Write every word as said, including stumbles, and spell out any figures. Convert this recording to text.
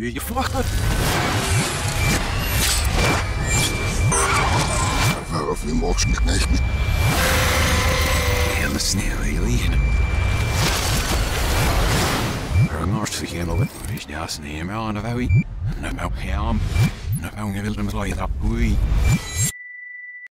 je fucked up. Waarop we mogen niet meer. Hele sneeuw, jullie. Rangars vergeten, is de sneeuw aan de wei. Nou, ja, nou, je wilt hem gelijk op, oei.